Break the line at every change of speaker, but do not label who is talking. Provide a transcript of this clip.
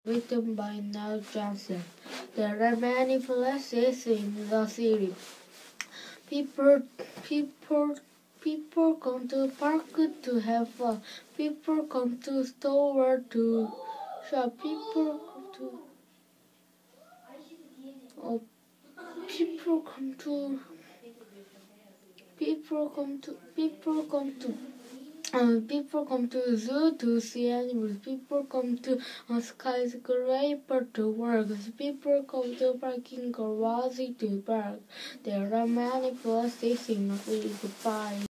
written by Neil Johnson. There are many places in the city. People, people come to the park to have fun. People come to store to shop. Oh, people come to people come to zoo to see animals. People come to a skyscraper to work. People come to parking garage to park. There are many places in the city. Goodbye.